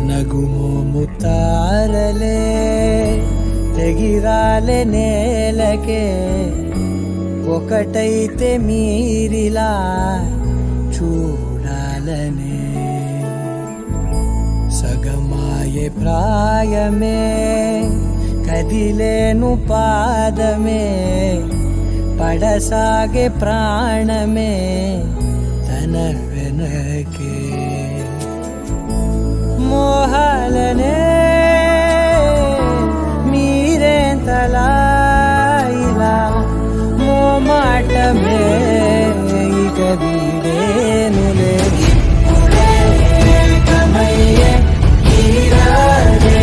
నగుమోము తారలే తెగిరాలే నేలకే ఒకటైతే మీరిలా చూడాలనే సగమాయే ప్రాయమే కదిలేను పాదమే పడసాగే ప్రాణమే తన వెనకే మోహాలనే మీరేంతలా ఇలా మోమాటమే ఇక వీడేనులే కమయ్యే ఈరాడే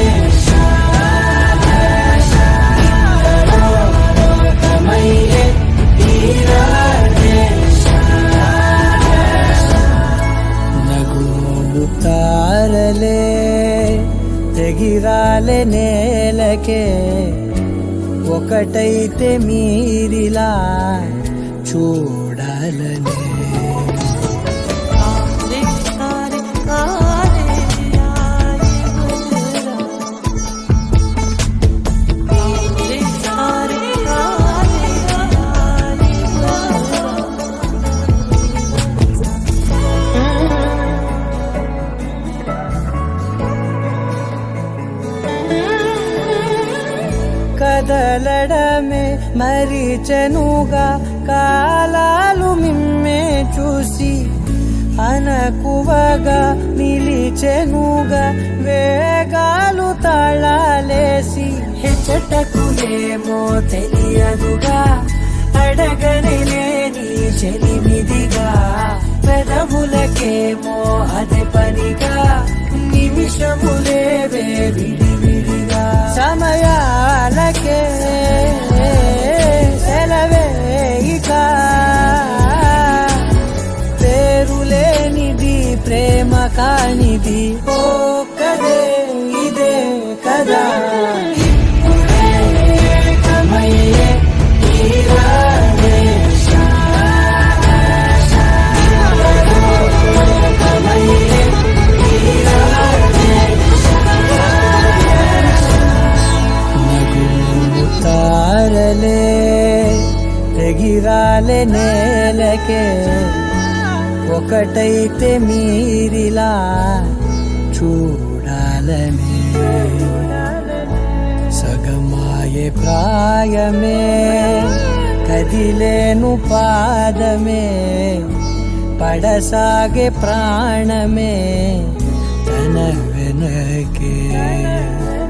కమయ్యే ఈరాడే నగుమోము తారలే తెగిరాలే నేలకే ఒకటైతే మీరిలా చూడాలనే కదలడమే మరిచెనుగా కాలాలు మిమ్మే చూసి అనకువగా నిలిచెనుగా వేగాలు తాళాలేసి హెచ్చటకులేమో తెలియదుగా అడగని లేని చెలిమిదిగా పెదవులకేమో అదే పనిగా నిమిషములేవే విడివిడిగా సమయాలకే సెలవే ఇక పేరులేనిది ప్రేమ కానిది ఓ కదే ఇదే కదా కమయ్యే ఈరాడే కమయ్యే తారలే తెగిరాలే నేలకే ఒకటైతే మీరిలా చూడాలనే సగమాయే ప్రాయమే కదిలేను పాదమే పడసాగే ప్రాణమే తన వెనకే